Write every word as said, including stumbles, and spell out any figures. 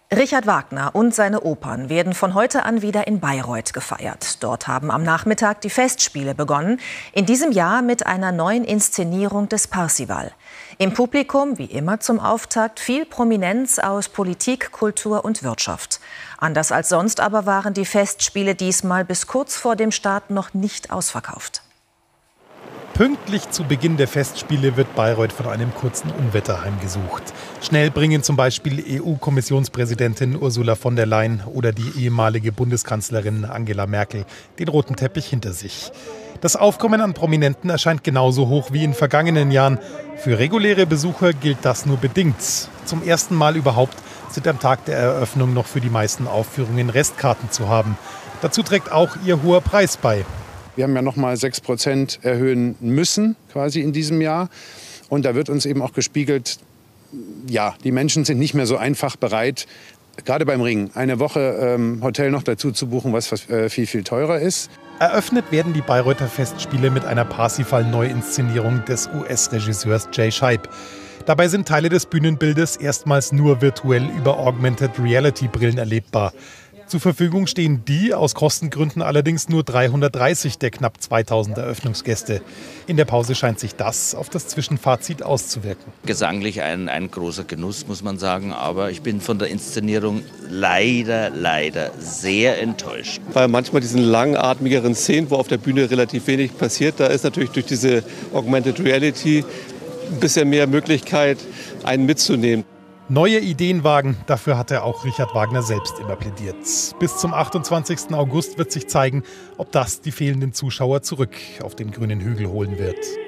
Richard Wagner und seine Opern werden von heute an wieder in Bayreuth gefeiert. Dort haben am Nachmittag die Festspiele begonnen, in diesem Jahr mit einer neuen Inszenierung des Parsival. Im Publikum, wie immer zum Auftakt, viel Prominenz aus Politik, Kultur und Wirtschaft. Anders als sonst aber waren die Festspiele diesmal bis kurz vor dem Start noch nicht ausverkauft. Pünktlich zu Beginn der Festspiele wird Bayreuth von einem kurzen Unwetter heimgesucht. Schnell bringen zum Beispiel E U-Kommissionspräsidentin Ursula von der Leyen oder die ehemalige Bundeskanzlerin Angela Merkel den roten Teppich hinter sich. Das Aufkommen an Prominenten erscheint genauso hoch wie in vergangenen Jahren. Für reguläre Besucher gilt das nur bedingt. Zum ersten Mal überhaupt sind am Tag der Eröffnung noch für die meisten Aufführungen Restkarten zu haben. Dazu trägt auch ihr hoher Preis bei. Wir haben ja noch mal sechs Prozent erhöhen müssen, quasi in diesem Jahr. Und da wird uns eben auch gespiegelt, ja, die Menschen sind nicht mehr so einfach bereit, gerade beim Ring, eine Woche ähm, Hotel noch dazu zu buchen, was, was äh, viel, viel teurer ist. Eröffnet werden die Bayreuther Festspiele mit einer Parsifal-Neuinszenierung des U S-Regisseurs Jay Scheib. Dabei sind Teile des Bühnenbildes erstmals nur virtuell über Augmented Reality-Brillen erlebbar. Zur Verfügung stehen die, aus Kostengründen allerdings nur dreihundertdreißig der knapp zweitausend Eröffnungsgäste. In der Pause scheint sich das auf das Zwischenfazit auszuwirken. Gesanglich ein, ein großer Genuss, muss man sagen, aber ich bin von der Inszenierung leider, leider sehr enttäuscht. Bei manchmal diesen langatmigeren Szenen, wo auf der Bühne relativ wenig passiert, da ist natürlich durch diese Augmented Reality ein bisschen mehr Möglichkeit, einen mitzunehmen. Neue Ideen wagen, dafür hatte auch Richard Wagner selbst immer plädiert. Bis zum achtundzwanzigsten August wird sich zeigen, ob das die fehlenden Zuschauer zurück auf den grünen Hügel holen wird.